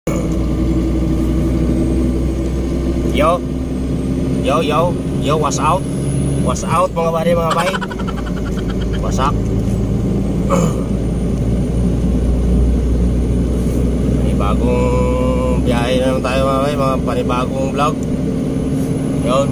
Yo, yo, yo, yo, what's out? What's out mga buddy, mga bay? What's up? Panibagong biyahe na naman tayo mga bay, mga panibagong vlog. Yun.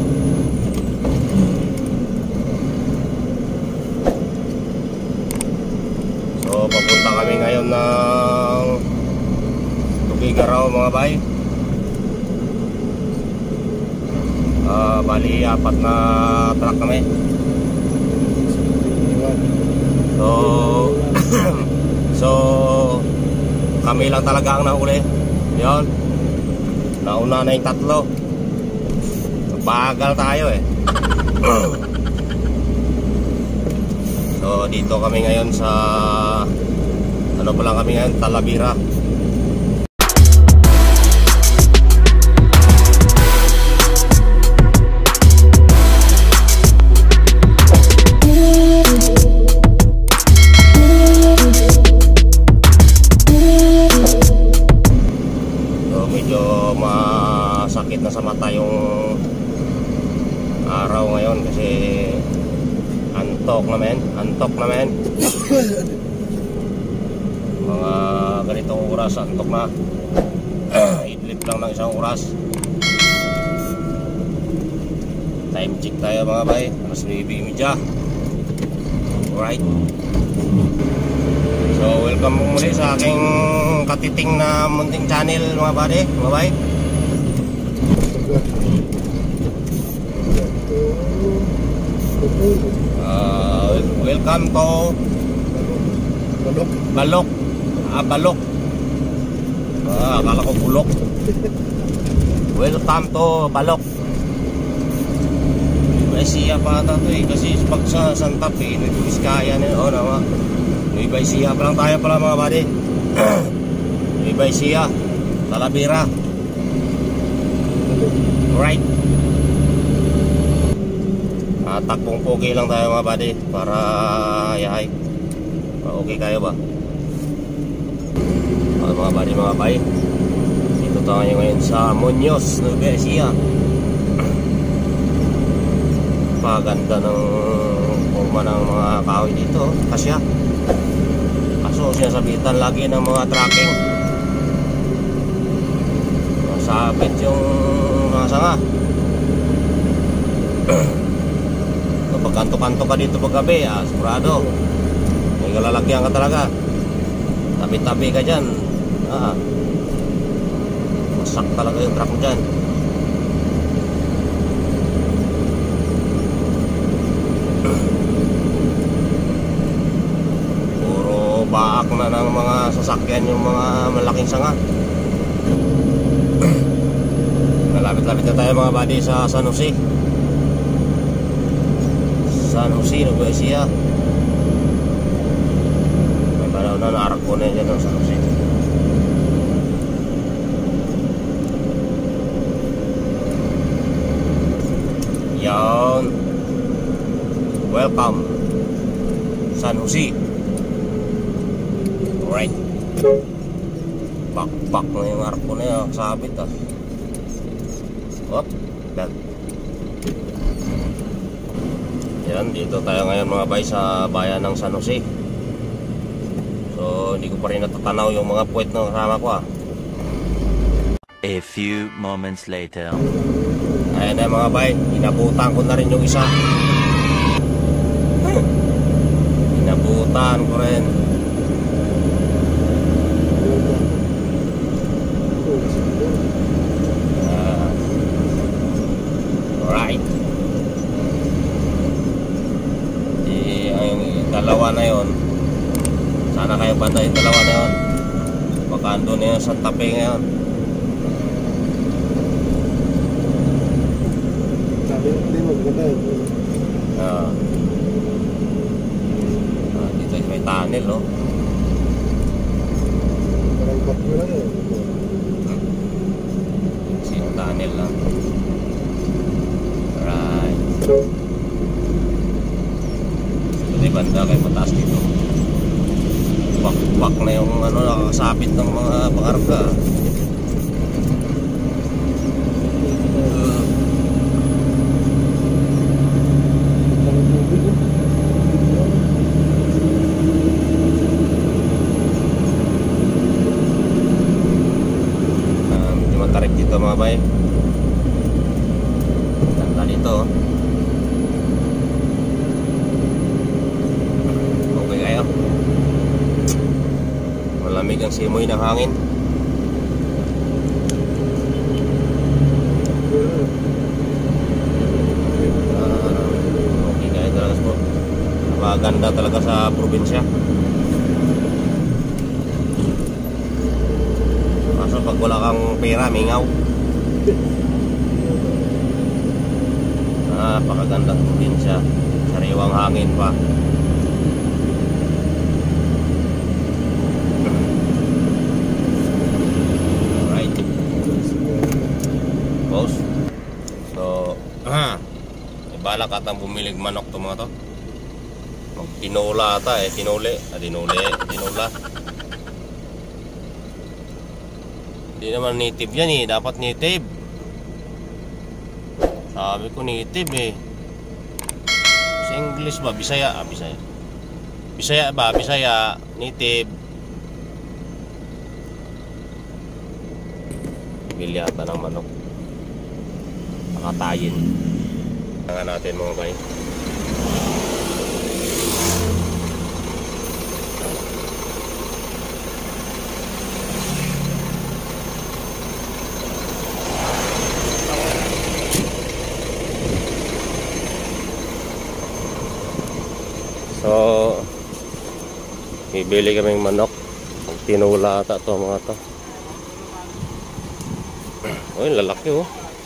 So, papunta kami ngayon ng Tubigaraw mga bay. Bali 4 na truck kami. So kami lang talaga ang nahuli. Yun. Nauna na yung 3. Bagal tayo eh. So dito kami ngayon sa ano pa lang kami ngayon, Talavera. Masakit na sa mata yung araw ngayon kasi antok naman mga ganitong oras antok na. Idlip lang ng isang oras. Time check tayo mga bay, alas 9:30. Alright, so welcome muli sa aking katiting na munting channel mga buddy, mga bay. Welcome to Balok. Balok. Akala ko bulok. Welcome to Balok. May siya pa ata to eh, kasi pag sa Santa Fe, Vizcaya na yun, naman. May siya pa lang tayo pala mga buddy. May siya, Talavera. Right. Takbong pogi lang tayo mga buddy para yahay. Okay kayo ba? Mga buddy, mga bay, dito tayo ngayon sa Muñoz, Nueva Ecija. Paganda ng forma ng mga kahoy dito, kasya. Kaso sinasabitan lagi ng mga tracking, masabit yung mga sanga. Pag kanto-kanto ka dito pag gabi, sigurado may kalalagyan ka talaga. Tabi-tabi ka dyan, masak talaga yung truck mo dyan. Puro baak na ng mga sasakyan yung mga malaking sanga. Malapit-lapit na tayo mga buddy sa San Jose, Nueva Ecija. May balaw na naarak ko na yan ng San Jose. Yan. Welcome San Jose. Alright. Bak na yung arak ko na yan, sabit Hop, that. Yan, dito tayo ngayon mga bay sa bayan ng San Jose. So hindi ko pa rin natatanaw yung mga puwet na kasama ko A few moments later. Ayan na mga bay, inabutan ko na rin yung isa. Inabutan ko rin. Alright. Dalawa na yon, sana kayo banda yung dalawa na yon. Baka ando na yung Santa Fe ngayon. Dito may tunnel no. Sinong tunnel lang. Right. Banda kayo mataas dito. Wak na yung nakakasabit ng mga pangarga. tarik dito mga bay. Ganda dito. Okay kayo. Malamig ang simoy ng hangin. Okay kayo talaga po. Napakaganda talaga sa probinsya. Kaso pag wala kang pera, mingaw. Napakaganda ng probinsya. Sariwang hangin pa. Alright. Boss. So, balak atang bumilig manok to mga to. Tinula ata eh, tinula. Hindi naman native yan eh, dapat native. Sabi ko native eh. Sa English ba? Bisaya? Bisaya. Bisaya ba? Bisaya. Native. Bili ata ng manok. Nakatayin. Tangan natin mga bay. So, bibili kaming manok. Tinula ata to mga to. Uy, lalaki oh.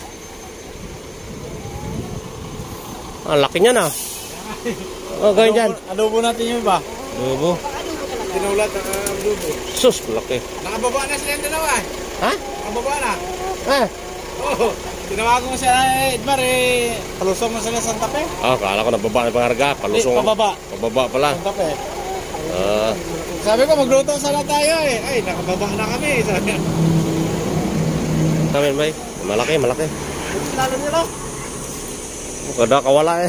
Laki niya na. Oh, gawin dyan. Adobo natin yun ba? Adobo. Tinulat ang adobo. Sus, laki. Nakababa na sila yung dalawa eh. Ha? Nakababa na. Oh, Tinawagan mo siya Edmar eh. Palusong mo sila Santa Fe. kala ko nababa na pangarga. Palusong. Pababa. Pababa pala. Santa Fe. Sabi Sabi ko magluto sana tayo eh. Ay, nakababa na kami. Sabi niya. Sabi bay, malaki. Lalo nila. Kada kawala eh.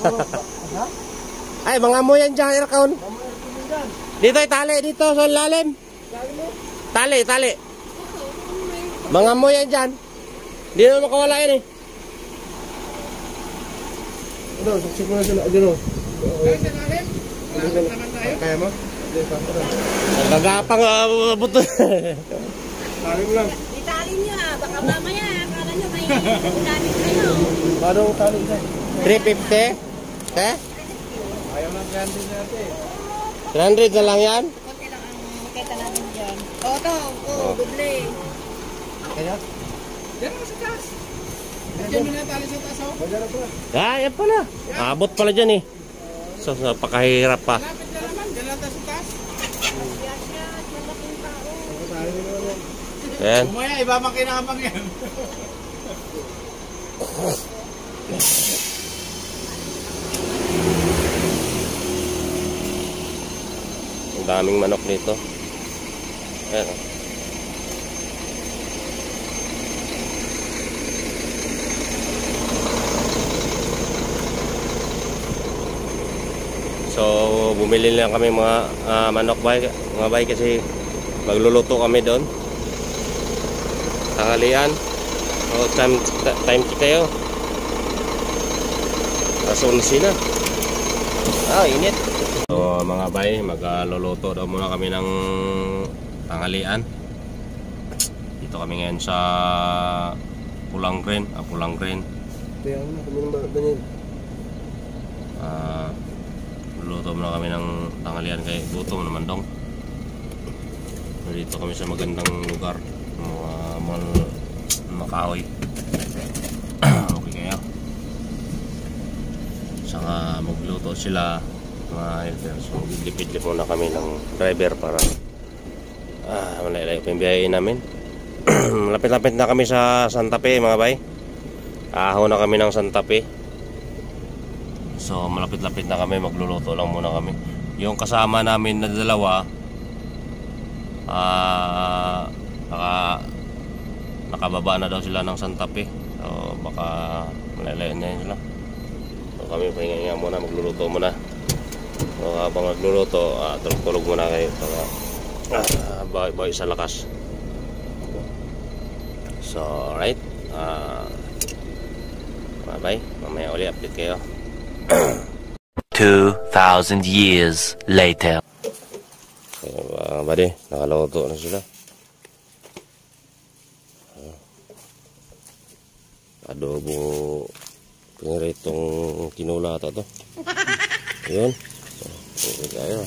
Ay, mga mo yan dyan, aircon. Dito ay tali, dito sa lalim. Tali. Mga mo yan dyan. Di na makawala yan eh. Ano, saksik mo na sila. Ano? Ay, sa lalim. Malapit naman tayo. Kaya mo? Nagagapang buto. Lalim lang. Itali niyo baka mamaya akala niyo may ulamit kayo. Paano talo dyan? 350? Eh? Ayaw lang ganti natin. 300 na lang yan? Konti lang ang makita namin dyan. Doble. Kaya? Diyan mo sa taas. Diyan mo na tali sa taas ako. Yan pala. Abot pala dyan eh. So, napakahirap pa. Lapit na naman. Diyan lang tayo sa taas. Yasya, malaking tao. Ayan. Umaya, iba makinamang yan. Ang daming manok nito. Ayan. So, bumili lang kami mga manok mga bay kasi magluluto kami doon. Tanghalian. So, time check kayo. Alas 11 na. Init. So, mga bay, magluluto daw muna kami ng tanghalian. Dito kami ngayon sa Pulang Green. Kaya mo, kami ng Daniel. Luto muna kami ng tanghalian kay gutom naman dong. Dito kami sa magandang lugar, makahoy. Okay kayo. Saka magluto sila mga helper. So lipid-lipid muna kami ng driver para malayo pa yung biyahe namin. Lapit-lapit na kami sa Santa Fe mga bay. Aho na kami ng Santa Fe. So malapit-lapit na kami, magluluto lang muna kami. Yung kasama namin na dalawa nakababa na daw sila ng Santa Fe. So baka malalayo na yun sila. So kami pahinga muna, magluluto muna. So habang magluluto, tulog muna kayo para bawi sa lakas. So So alright, bye, mamaya uli update kayo. 2,000 years later. Kaya mga buddy, nakaluto na sila. Adobo piniritong kinulata to. Yun. Okay tayo.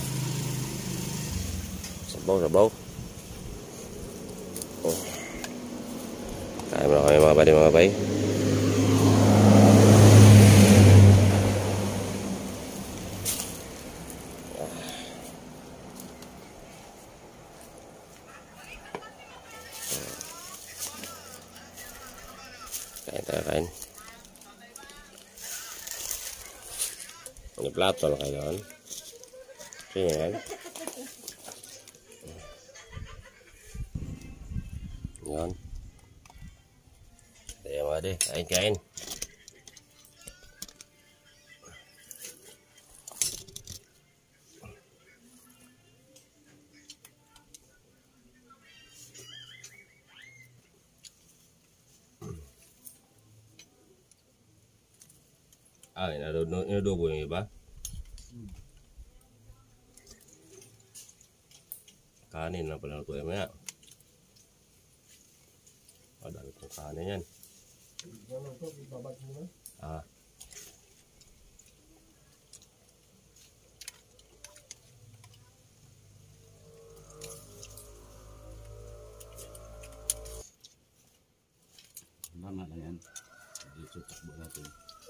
Sabaw. Oh. Kain muna kami mga buddy. Kain. Ini plato lah kailangan. Sige yan. Yan. Ayan mga de, kain. Inadobo yung iba. Kanin na pala ito maya. Dami itong kanin yan. Mama na yan. Dito takbo natin.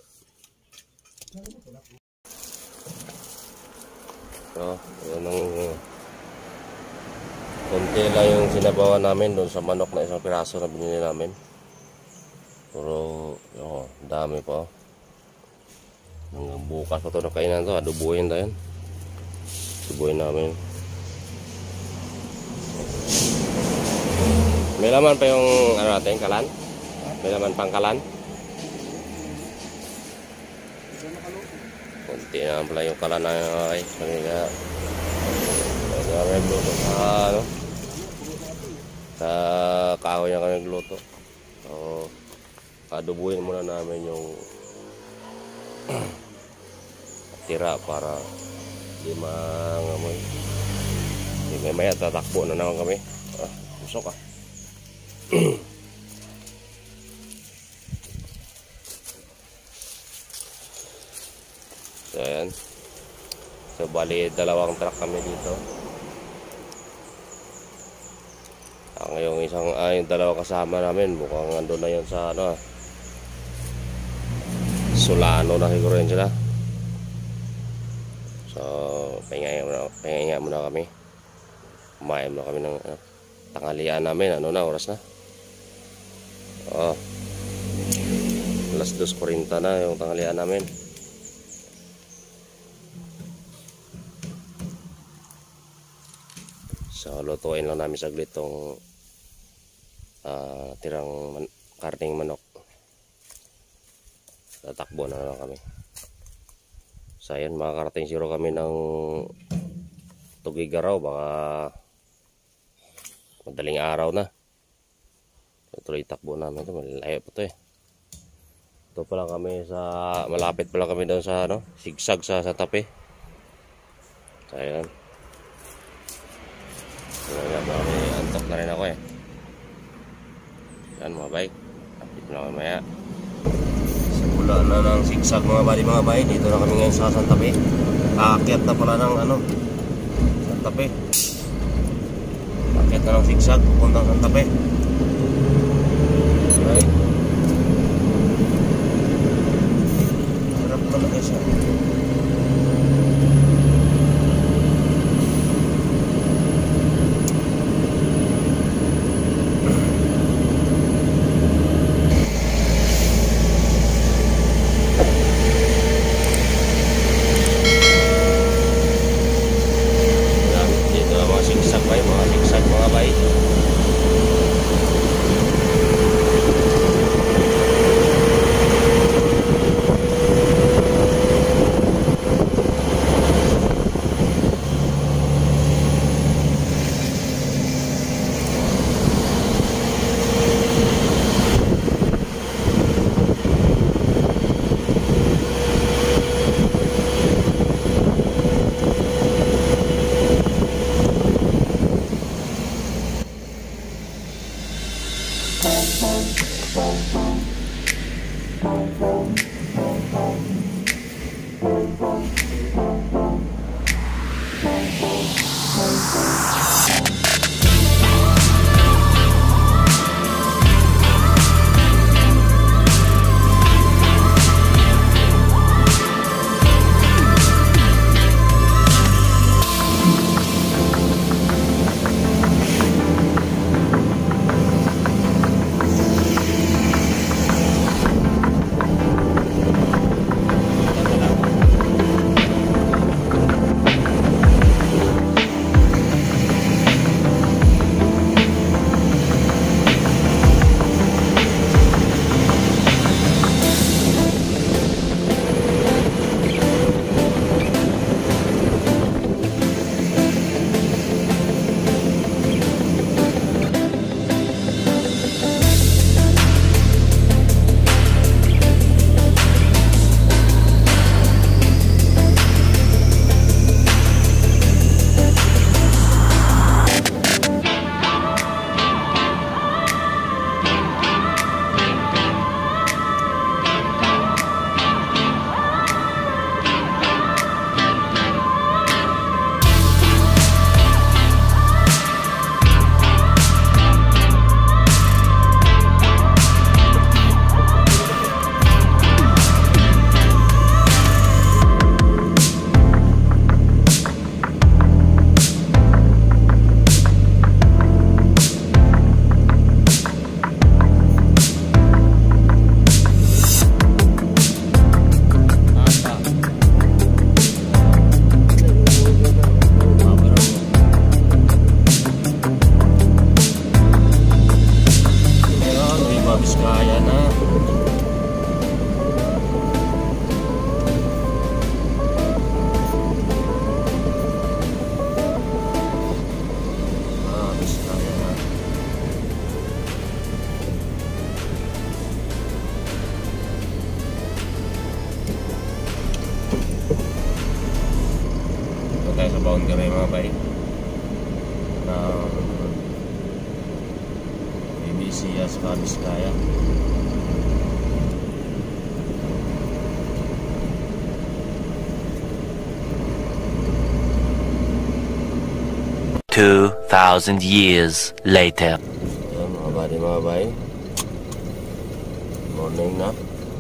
So, yun ang konti lang yung sinabawan namin doon sa manok na isang piraso na binili namin. Pero, yun, dami pa. Hanggang bukas pa ito na kainan ito. Adobuhin tayo. Adobuhin namin. May laman pa yung ano natin, kalan? May laman pang kalan? Kunti na pala yung kalan na ay kanina. Kaya gluto sa ano? Sa kahoy na kami gluto. So, adobuhin muna namin yung tira para di mangamoy. Hindi maya tatakbo na naman kami. Busok ah. So ayan. So bali dalawang truck kami dito. Ngayong yung dalawa kasama namin mukhang andun na yun sa ano, Solano na siguro yun sila. So pahinga muna kami. Kumain muna kami ng tanghalian namin. Ano na oras na? Alas 2:40 na yung tanghalian namin. So lutuin lang namin saglit tong tirang karning manok. Tatakbo na lang kami. So ayan, makakarating siguro kami ng Tugigaraw, baka madaling araw na. Tuloy takbo namin ito, malayo po ito eh. Ito pa lang kami sa, malapit pa lang kami doon sa ano, sigsag sa Tape. So ayan. Antok na rin ako eh. Yan mga bay, update na kami maya. Simula na ng sigsag mga bay. Dito na kami ngayon sa Santa Fe. Aakyat na pala ng ano, Santa Fe. Aakyat na ng sigsag pupuntang Santa Fe. Okay. Harap talaga siya. Tayo sa boundary mga bay ng BBC sa Biskaya. $2,000 years later. Ayan, mga bay, morning na.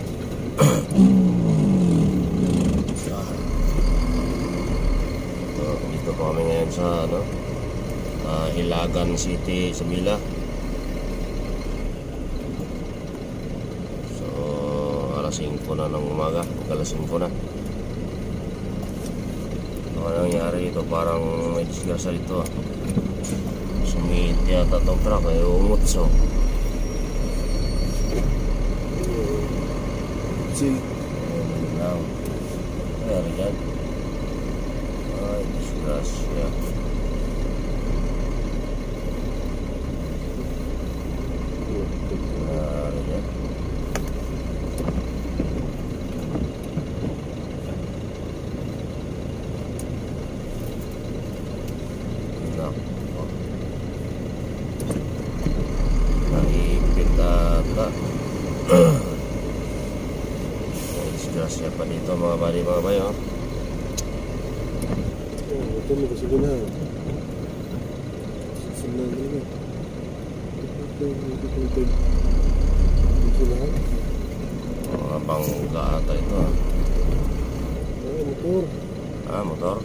Dito po kami ngayon sa Hilagan City, Sabila. So alas 5 na ng umaga, alas 5 na. Ano nangyari ito? Parang may disgrasya dito. Sumit yata itong truck, ay umutso. Nangyari dyan. Ay, disgrasya. Nangyari dyan. Naipit ata. Disgrasya pa dito mga bali oh. Ito may kasagunan. Susunan nila. Mga bangga ata ito ah. Motor. Motor.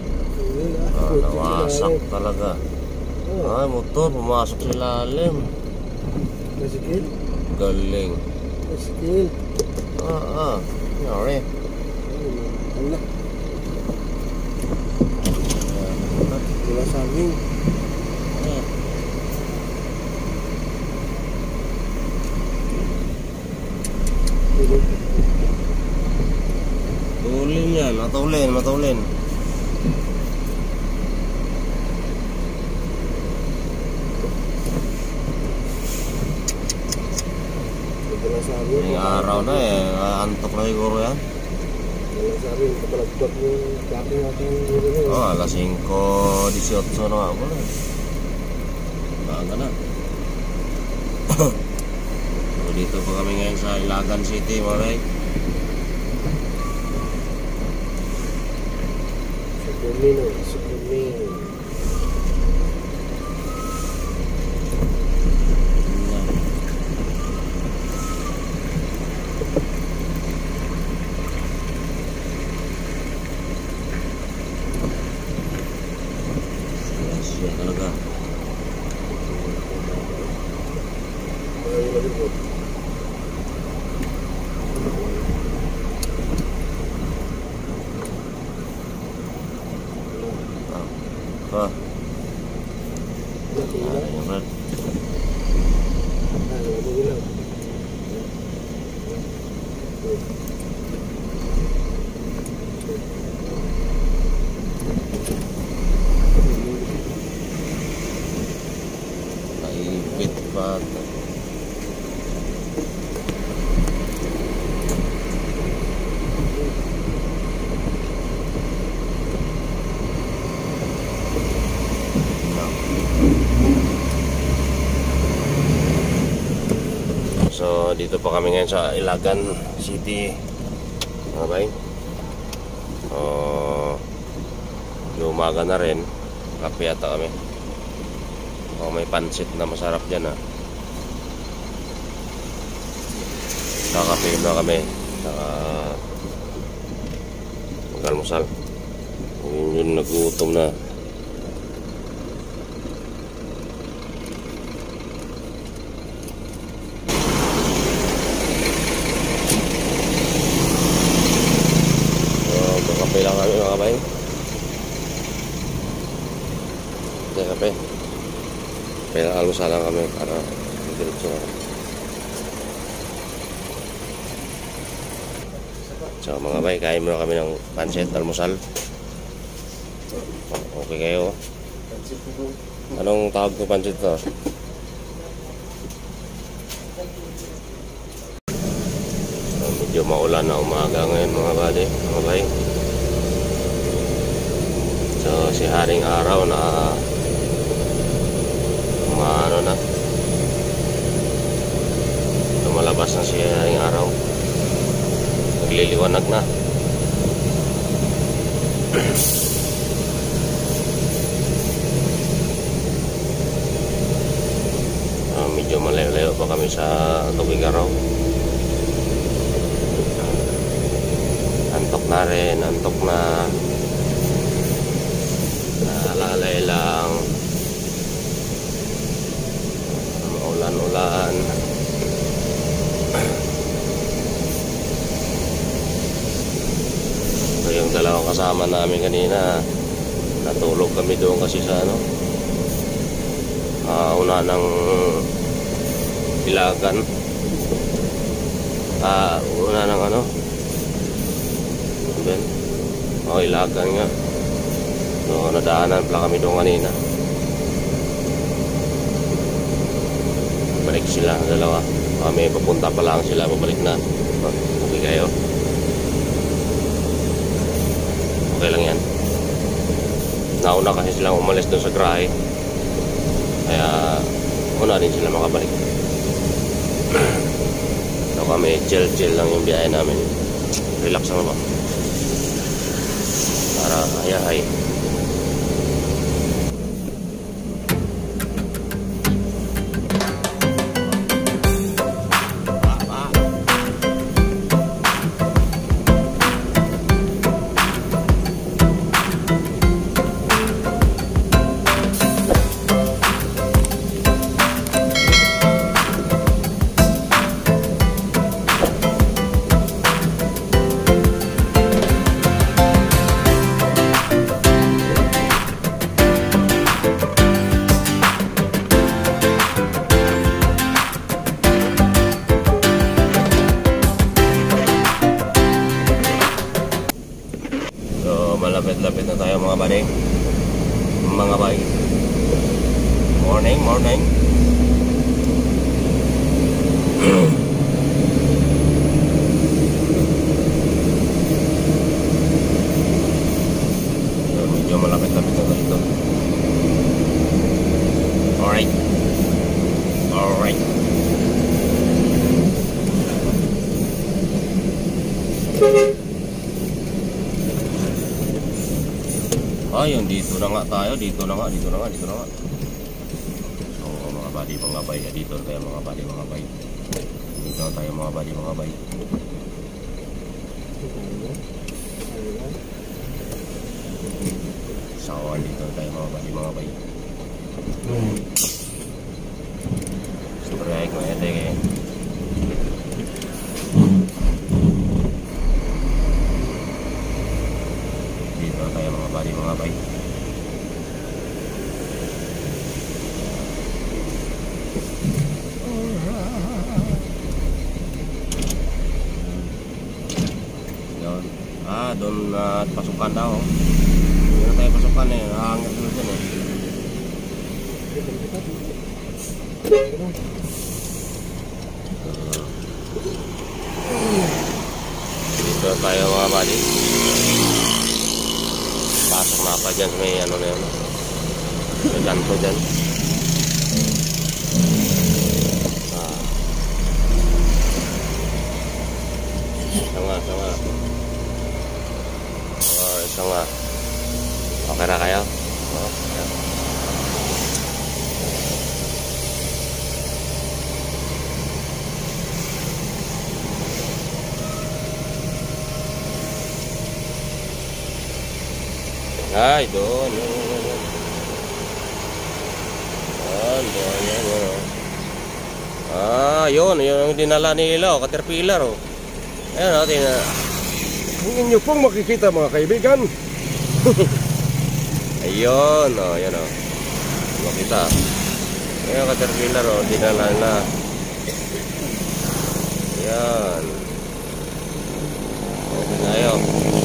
Nawasak talaga. Ay, motor, pumasok sa ilalim. Masikil? Galing. Masikil. Nangyari. Wala. Wala sa amin. Tulin yan, matulin. Wala sa amin. Yung araw na antok na siguro yan. Wala sa amin. Kapalagpag yung klake natin dito. Alas 5:18 na ako na. Baga na. dito po kami ngayon sa Ilagan City, mga bay. Sukumino, sukumino. Siya talaga. Ah. Ayan, Brad. Naipit pa. So dito po kami ngayon sa Ilagan City, mga bay. Umaga na rin, kape yata kami. May pansit na masarap dyan, ha. Kakape na kami, saka mag-almusal. Yun nagutom na. Kape lang kami, mga kabay. Kape. Kaya almusal lang kami para diretso na. So mga bay, kain muna kami ng pancit, almusal. Okay kayo? Anong tawag ko pancit to? So, medyo maulan na umaga ngayon, mga buddy, mga bay. So si Haring Araw na ano na, lumalabas na siya Haring Araw, nagliliwanag na. Medyo malayo-layo pa kami sa Tubig-Araw. Antok na rin, antok na. Naalalay lang, ulan-ulan. So yung dalawang kasama namin kanina, natulog kami doon kasi sa una ng Ilagan. Una ng Ilagan nga. So nadaanan pala kami doon kanina. Balik sila, dalawa. May papunta pa lang sila, pabalik na. Okay kayo? Okay lang yan. Nauna kasi silang umalis doon sa Grahe, kaya una din sila makabalik. So kami chill lang yung biyahe namin. Relax lang ba? Para hayahay. Malapit-lapit na tayo, mga buddy. Mga bay. Morning. Medyo malapit-lapit na dito. Alright. Dito na nga tayo, dito na nga. So mga buddy, mga bay, dito na tayo mga buddy, mga bay. Dito na tayo mga buddy, mga bay. Sawan, dito na tayo mga buddy, mga bay. Siyempre ay kung ete kayo. Dito na tayo mga buddy, mga bay. Yun. Doon pasukan daw. Hindi na tayo pasukan eh. Nakahangit na dyan eh. Dito tayo mga buddy. Pasok na pa dyan sa may ano na yun. May kanto dyan. Isa nga. Okay na kayo? Ay, doon. Yun. Yun ang dinala nila, Caterpillar, oh. Ayan natin na. Ang inyo pong makikita mga kaibigan. Ayun, oh, yan oh. Makita. Ayan Caterpillar, oh, dinala na. Ayan. Okay tayo.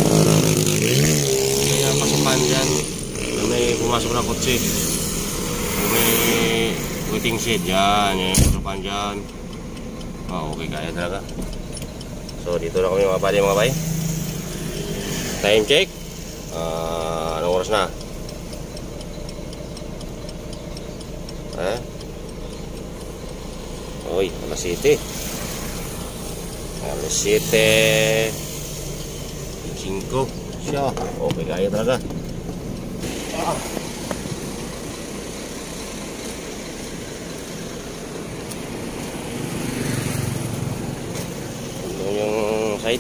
May pasukan dyan. May pumasok na kotse. May waiting shed dyan. May pasukan dyan. Oh, okay kaya talaga. So dito na kami mga bay. Time check. Anong oras na? Uy, alas 7. Alas 7. 5. Siya. Okay, kaya talaga. Ito yung site.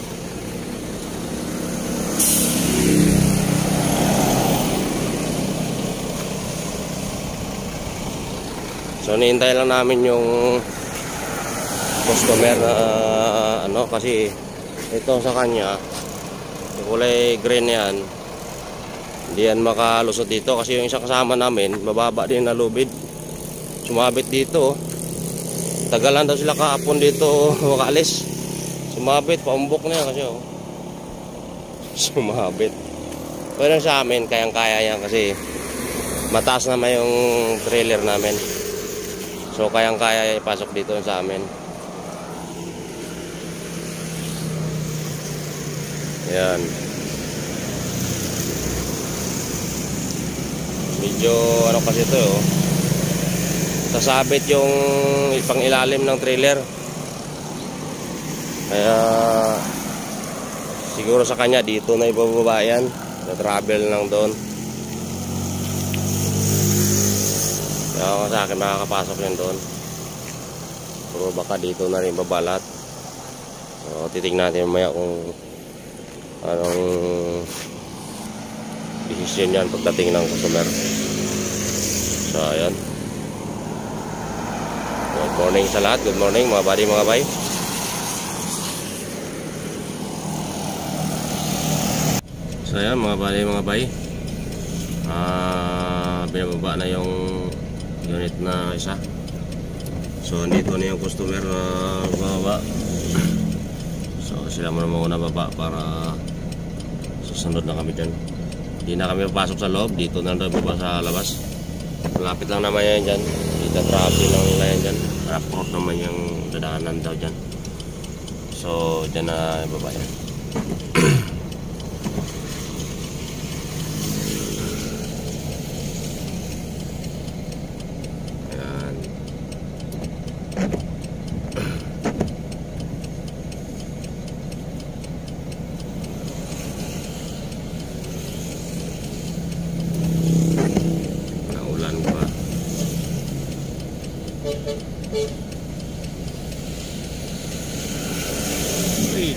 So nihintay lang namin yung customer na ano, kasi ito sa kanya yung kulay green yan, hindi yan makalusot dito kasi yung isang kasama namin mababa din na lubid, sumabit dito. Tagalan daw sila kahapon dito makaalis, sumabit, paumbok na yan kasi oh. Sumabit. Pero sa amin kayang kaya yan kasi mataas naman yung trailer namin. So kayang kaya ipasok dito sa amin. Yan. Medyo ano kasi ito oh. Sasabit yung pang ilalim ng trailer. Kaya siguro sa kanya dito na ibababa yan. Na-travel lang doon. Kaya sa akin makakapasok yan doon. Pero baka dito na rin babalat. So titignan natin mamaya kung anong decision yan pagdating ng customer. So ayan. Good morning sa lahat. Good morning mga buddy, mga bay. So ayan mga buddy, mga bay. Binababa na yung unit na isa. So dito na yung customer na bababa. So sila muna baba para susunod na kami dyan. Hindi na kami papasok sa loob. Dito na rin baba sa labas. Malapit lang naman yan dyan. Ita-traffic lang nila yan dyan. Road naman yung dadaanan daw dyan. So dyan na baba yan.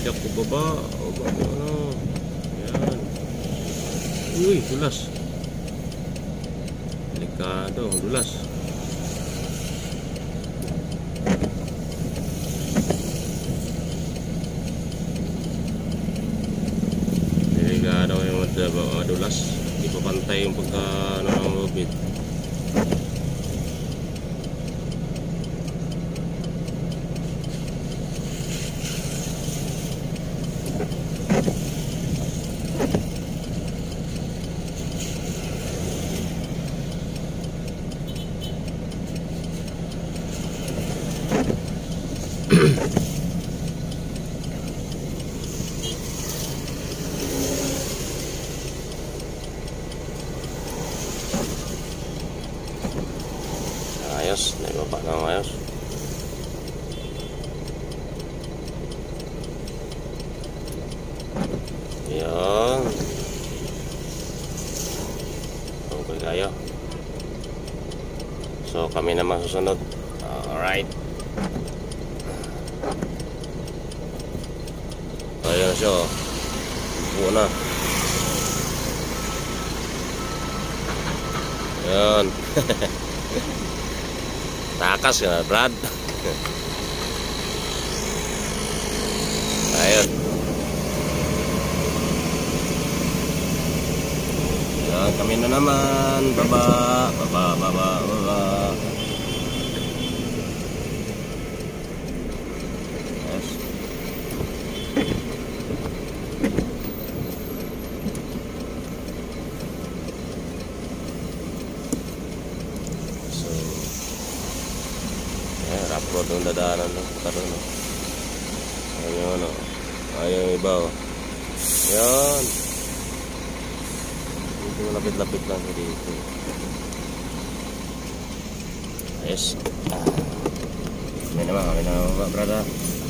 Tidak po baba. O ba ano? Yan. Uy, dulas. Delikado, dulas. Delikado yung dulas. Hindi pa pantay yung pagka ano ng lubid. Ayos, naibaba na ng ayos. Yan. Okay kayo. So kami naman susunod. Alright. Ayan siya. Buo na. Yan. Takas ya, Brad. Ayun. Yan, kami na naman. Baba, baba, baba, baba. Yes. Upload yung dadaanan ng karon. Ayun o. Ayun yung iba o. Yan. Dito lapit-lapit lang sa dito. Ayos. Kami naman brada.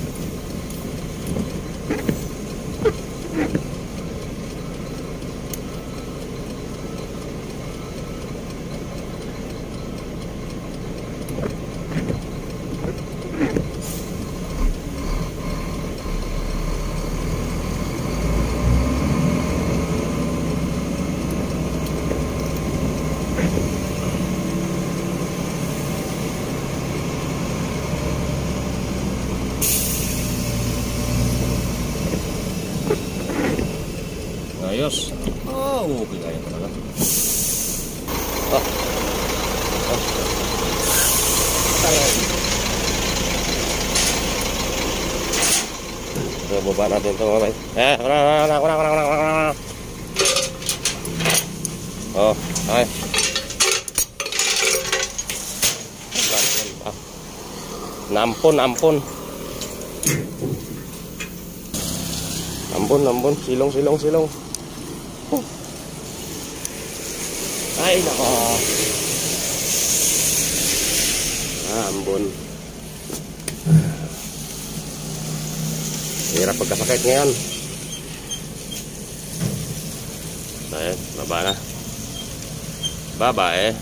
Ayos. Oh, okay kaya talaga. So, baba natin ito mga bay. Oh, ay. Nampun. Ampun, silong. Ay, nako. Ambon. Hirap pagkasakit ngayon. Ayan, baba na. Baba eh.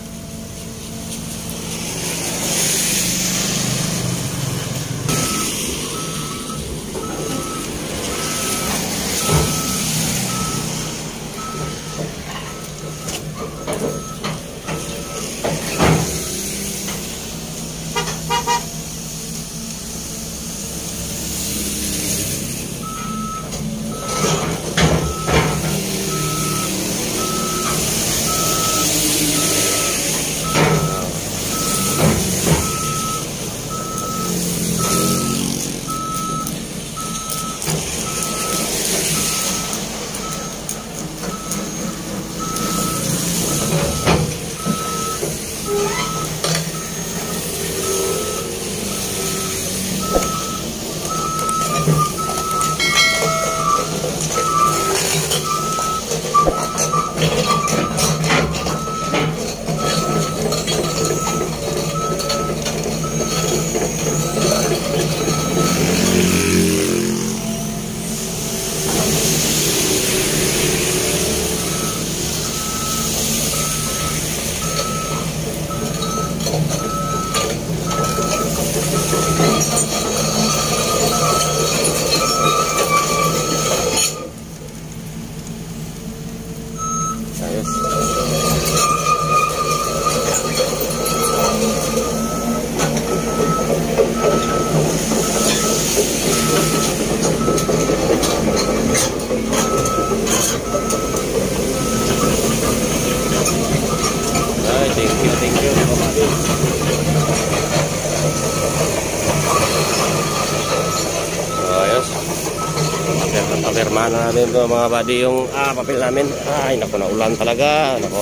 Puntahan na namin ito mga buddy yung papel namin. Ay, naku, naulan talaga. Naku.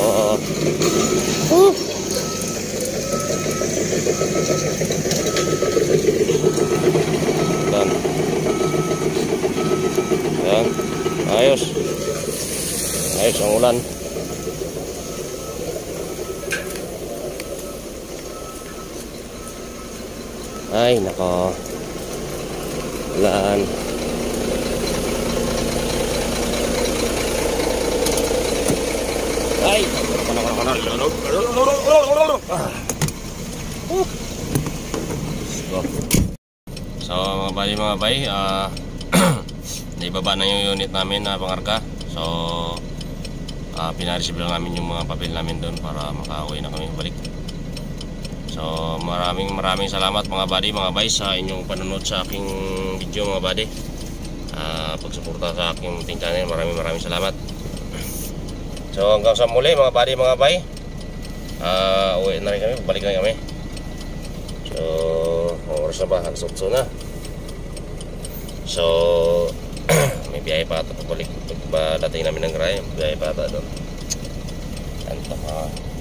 Yan. Yan. Ayos. Ayos ang ulan. Ay, nako. Ulan. Ay, so mga bay, naibaba na yung unit namin na pangarga. So pinareceive lang namin yung mga papel namin doon para makauwi na kami balik. So maraming salamat mga buddy, mga bay, sa inyong panonood sa aking video mga buddy. Pagsuporta sa aking munting channel, maraming salamat. So hanggang sa muli mga buddy, mga bay, uwi na rin kami, balik na kami. So oras na ba? Alas 8 na. So may biyahe pa ito pabalik. Pag dating namin ng Gray, biyahe pa ito doon. Tanto ha.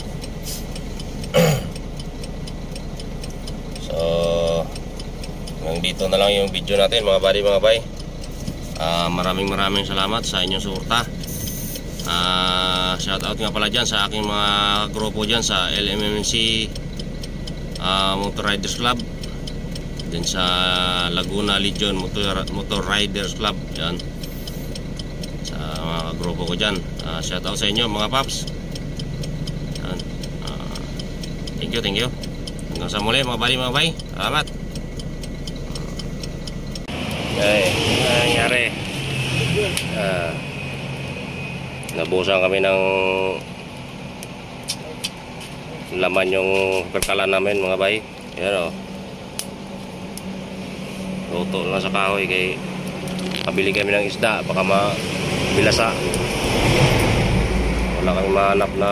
So hanggang dito na lang yung video natin mga buddy, mga bay. Maraming salamat sa inyong suporta. Shout out nga pala dyan sa aking mga grupo dyan sa LMMC Motor Riders Club, din sa Laguna Legion Motor Riders Club, yan, sa mga grupo ko dyan. Shout out sa inyo mga paps, yan. Thank you. Hanggang sa muli mga buddy, mga bay, salamat. Okay, nangyari, nabusan kami ng laman yung perkalan namin mga bay. Yan o, luto lang sa kahoy kay pabili kami ng isda, baka mabilasa. Wala kang mahanap na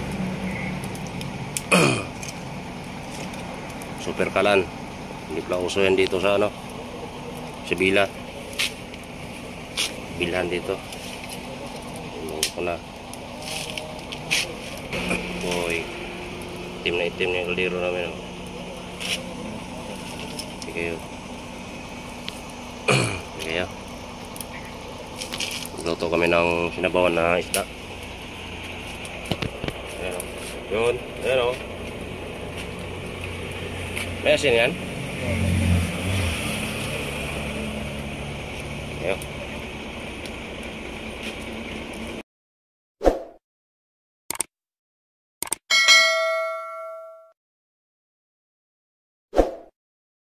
super kalan. Hindi pala uso yan dito sa sa bilhan dito. Ko na. Boy, itim na yung kaldero namin. Sige kayo. Luto kami ng sinabawan na isda. Ayan o. Yun. Ayan o. May asin yan?